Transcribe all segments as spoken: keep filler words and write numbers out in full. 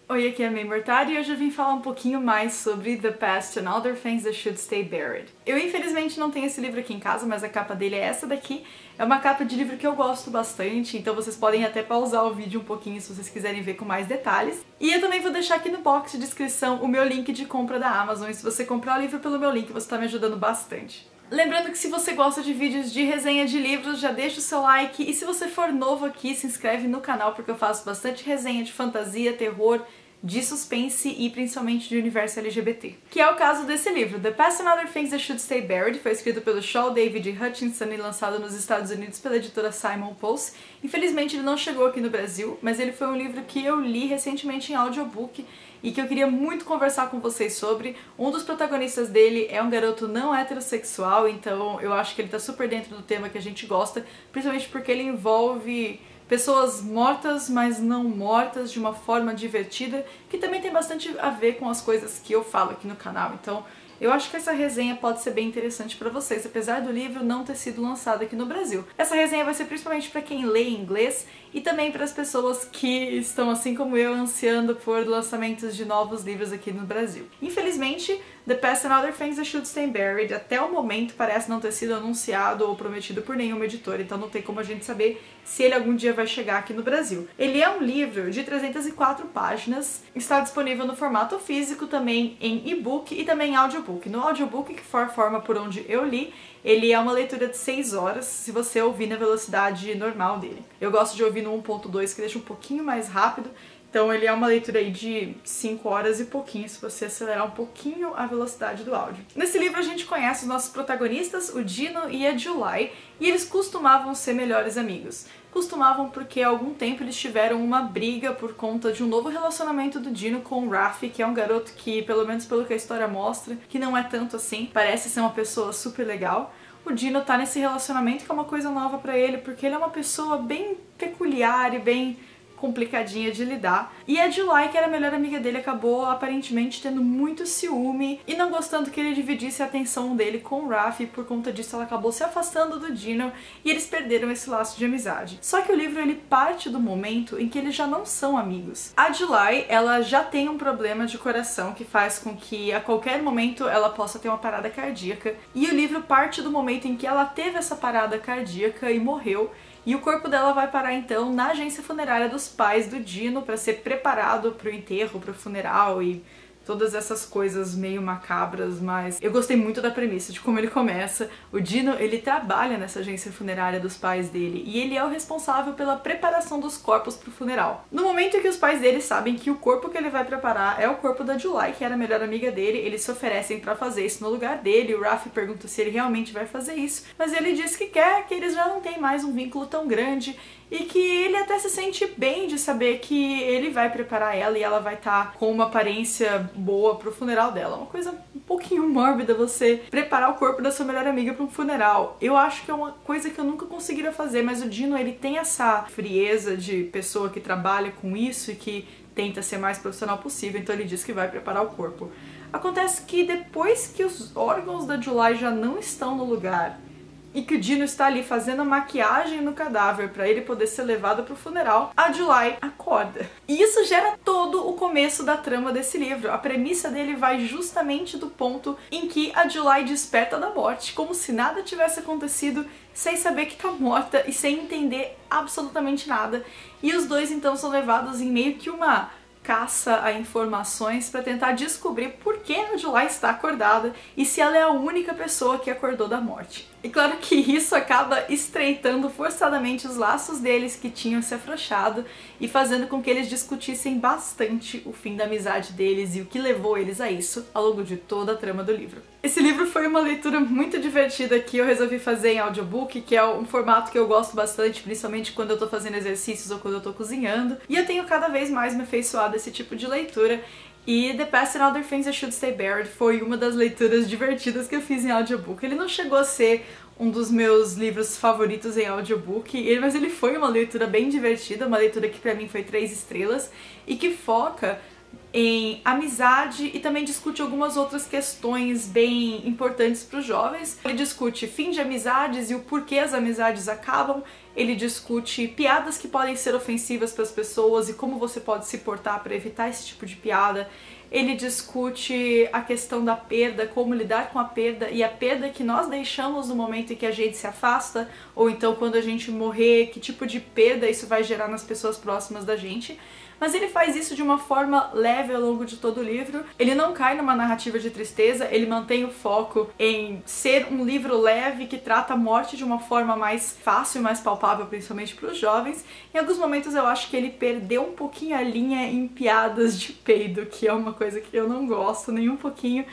Oi, aqui é a May Mortari e hoje eu vim falar um pouquinho mais sobre The Past and Other Things That Should Stay Buried. Eu infelizmente não tenho esse livro aqui em casa, mas a capa dele é essa daqui. É uma capa de livro que eu gosto bastante, então vocês podem até pausar o vídeo um pouquinho se vocês quiserem ver com mais detalhes. E eu também vou deixar aqui no box de descrição o meu link de compra da Amazon, e se você comprar o livro pelo meu link, você tá me ajudando bastante. Lembrando que se você gosta de vídeos de resenha de livros, já deixa o seu like, e se você for novo aqui, se inscreve no canal porque eu faço bastante resenha de fantasia, terror, de suspense e principalmente de universo L G B T. Que é o caso desse livro, The Past and Other Things That Should Stay Buried, foi escrito pelo Shaw David Hutchinson e lançado nos Estados Unidos pela editora Simon Pulse. Infelizmente ele não chegou aqui no Brasil, mas ele foi um livro que eu li recentemente em audiobook e que eu queria muito conversar com vocês sobre. Um dos protagonistas dele é um garoto não heterossexual, então eu acho que ele tá super dentro do tema que a gente gosta, principalmente porque ele envolve pessoas mortas, mas não mortas, de uma forma divertida, que também tem bastante a ver com as coisas que eu falo aqui no canal. Então eu acho que essa resenha pode ser bem interessante pra vocês, apesar do livro não ter sido lançado aqui no Brasil. Essa resenha vai ser principalmente pra quem lê inglês e também para as pessoas que estão, assim como eu, ansiando por lançamentos de novos livros aqui no Brasil. Infelizmente, The Past and Other Things That Should Stay Buried, até o momento, parece não ter sido anunciado ou prometido por nenhuma editora, então não tem como a gente saber se ele algum dia vai chegar aqui no Brasil. Ele é um livro de trezentas e quatro páginas, está disponível no formato físico, também em e-book e também em audiobook. No audiobook, que foi a forma por onde eu li, ele é uma leitura de seis horas, se você ouvir na velocidade normal dele. Eu gosto de ouvir no um ponto dois, que deixa um pouquinho mais rápido, então ele é uma leitura aí de cinco horas e pouquinho, se você acelerar um pouquinho a velocidade do áudio. Nesse livro a gente conhece os nossos protagonistas, o Dino e a July, e eles costumavam ser melhores amigos. Costumavam porque há algum tempo eles tiveram uma briga por conta de um novo relacionamento do Dino com o Raffi, que é um garoto que, pelo menos pelo que a história mostra, que não é tanto assim, parece ser uma pessoa super legal. O Dino tá nesse relacionamento que é uma coisa nova pra ele, porque ele é uma pessoa bem peculiar e bem complicadinha de lidar. E a July, que era a melhor amiga dele, acabou aparentemente tendo muito ciúme e não gostando que ele dividisse a atenção dele com o Raffi, e por conta disso ela acabou se afastando do Dino e eles perderam esse laço de amizade. Só que o livro ele parte do momento em que eles já não são amigos. A July, ela já tem um problema de coração que faz com que a qualquer momento ela possa ter uma parada cardíaca, e o livro parte do momento em que ela teve essa parada cardíaca e morreu. E o corpo dela vai parar então na agência funerária dos pais do Dino para ser preparado para o enterro, para o funeral e todas essas coisas meio macabras, mas eu gostei muito da premissa, de como ele começa. O Dino, ele trabalha nessa agência funerária dos pais dele e ele é o responsável pela preparação dos corpos pro funeral. No momento em que os pais dele sabem que o corpo que ele vai preparar é o corpo da July, que era a melhor amiga dele, eles se oferecem pra fazer isso no lugar dele. O Raffi pergunta se ele realmente vai fazer isso, mas ele diz que quer, que eles já não têm mais um vínculo tão grande e que ele até se sente bem de saber que ele vai preparar ela e ela vai estar com uma aparência boa pro funeral dela. Uma coisa um pouquinho mórbida você preparar o corpo da sua melhor amiga para um funeral. Eu acho que é uma coisa que eu nunca conseguiria fazer, mas o Dino, ele tem essa frieza de pessoa que trabalha com isso e que tenta ser mais profissional possível, então ele diz que vai preparar o corpo. Acontece que depois que os órgãos da July já não estão no lugar e que o Dino está ali fazendo maquiagem no cadáver para ele poder ser levado para o funeral, a July acorda. E isso gera todo o começo da trama desse livro. A premissa dele vai justamente do ponto em que a July desperta da morte, como se nada tivesse acontecido, sem saber que tá morta e sem entender absolutamente nada. E os dois então são levados em meio que uma caça a informações para tentar descobrir por que a July está acordada e se ela é a única pessoa que acordou da morte. E claro que isso acaba estreitando forçadamente os laços deles que tinham se afrouxado e fazendo com que eles discutissem bastante o fim da amizade deles e o que levou eles a isso ao longo de toda a trama do livro. Esse livro foi uma leitura muito divertida que eu resolvi fazer em audiobook, que é um formato que eu gosto bastante, principalmente quando eu tô fazendo exercícios ou quando eu tô cozinhando, e eu tenho cada vez mais me afeiçoado a esse tipo de leitura. E The Past and Other Things That Should Stay Buried foi uma das leituras divertidas que eu fiz em audiobook. Ele não chegou a ser um dos meus livros favoritos em audiobook, mas ele foi uma leitura bem divertida, uma leitura que pra mim foi três estrelas e que foca em amizade e também discute algumas outras questões bem importantes para os jovens. Ele discute fim de amizades e o porquê as amizades acabam. Ele discute piadas que podem ser ofensivas para as pessoas e como você pode se portar para evitar esse tipo de piada. Ele discute a questão da perda, como lidar com a perda e a perda que nós deixamos no momento em que a gente se afasta, ou então quando a gente morrer, que tipo de perda isso vai gerar nas pessoas próximas da gente. Mas ele faz isso de uma forma leve ao longo de todo o livro. Ele não cai numa narrativa de tristeza, ele mantém o foco em ser um livro leve que trata a morte de uma forma mais fácil, mais palpável, principalmente para os jovens. Em alguns momentos eu acho que ele perdeu um pouquinho a linha em piadas de peido, que é uma coisa que eu não gosto nem um pouquinho,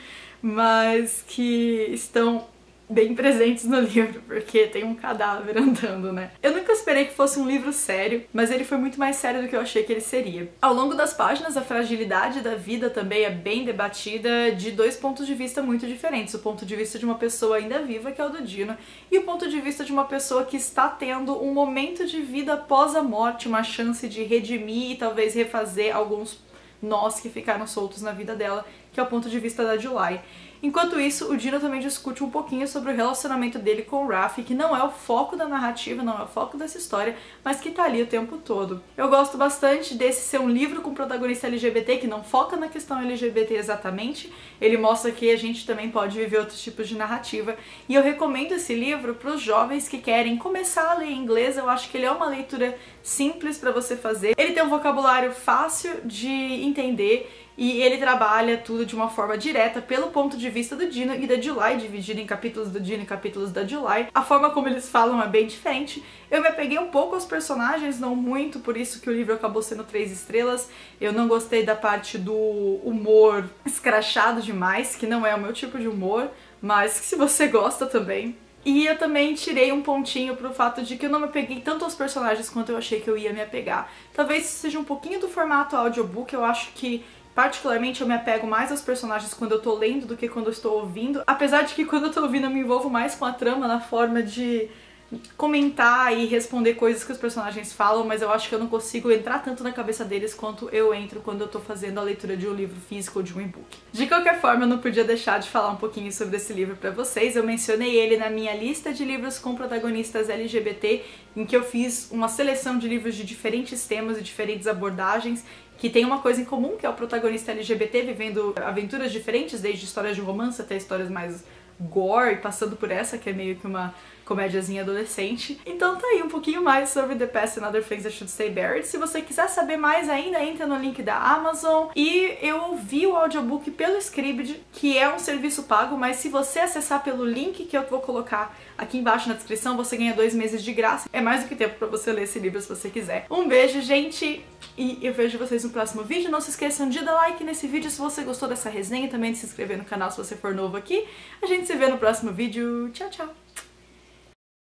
mas que estão bem presentes no livro, porque tem um cadáver andando, né? Eu nunca esperei que fosse um livro sério, mas ele foi muito mais sério do que eu achei que ele seria. Ao longo das páginas, a fragilidade da vida também é bem debatida de dois pontos de vista muito diferentes. O ponto de vista de uma pessoa ainda viva, que é o do Dino, e o ponto de vista de uma pessoa que está tendo um momento de vida após a morte, uma chance de redimir e talvez refazer alguns nós que ficaram soltos na vida dela, que é o ponto de vista da July. Enquanto isso, o Dino também discute um pouquinho sobre o relacionamento dele com o Raph, que não é o foco da narrativa, não é o foco dessa história, mas que tá ali o tempo todo. Eu gosto bastante desse ser um livro com protagonista L G B T, que não foca na questão L G B T exatamente, ele mostra que a gente também pode viver outros tipos de narrativa, e eu recomendo esse livro para os jovens que querem começar a ler em inglês. Eu acho que ele é uma leitura simples para você fazer, ele tem um vocabulário fácil de entender, e ele trabalha tudo de uma forma direta pelo ponto de vista do Dino e da July, dividido em capítulos do Dino e capítulos da July. A forma como eles falam é bem diferente. Eu me apeguei um pouco aos personagens, não muito, por isso que o livro acabou sendo três estrelas. Eu não gostei da parte do humor escrachado demais, que não é o meu tipo de humor, mas que se você gosta também. E eu também tirei um pontinho pro fato de que eu não me apeguei tanto aos personagens quanto eu achei que eu ia me apegar. Talvez seja um pouquinho do formato audiobook, eu acho que particularmente eu me apego mais aos personagens quando eu tô lendo do que quando eu estou ouvindo, apesar de que quando eu tô ouvindo eu me envolvo mais com a trama na forma de comentar e responder coisas que os personagens falam, mas eu acho que eu não consigo entrar tanto na cabeça deles quanto eu entro quando eu tô fazendo a leitura de um livro físico ou de um e-book. De qualquer forma, eu não podia deixar de falar um pouquinho sobre esse livro pra vocês. Eu mencionei ele na minha lista de livros com protagonistas L G B T, em que eu fiz uma seleção de livros de diferentes temas e diferentes abordagens, que tem uma coisa em comum, que é o protagonista L G B T vivendo aventuras diferentes, desde histórias de romance até histórias mais gore, passando por essa, que é meio que uma comédiazinha adolescente. Então tá aí um pouquinho mais sobre The Past and Other Things That Should Stay Buried. Se você quiser saber mais ainda, entra no link da Amazon. E eu ouvi o audiobook pelo Scribd, que é um serviço pago, mas se você acessar pelo link que eu vou colocar aqui embaixo na descrição, você ganha dois meses de graça. É mais do que tempo pra você ler esse livro se você quiser. Um beijo, gente! E eu vejo vocês no próximo vídeo. Não se esqueçam de dar like nesse vídeo se você gostou dessa resenha, e também de se inscrever no canal se você for novo aqui. A gente se vê no próximo vídeo. Tchau, tchau!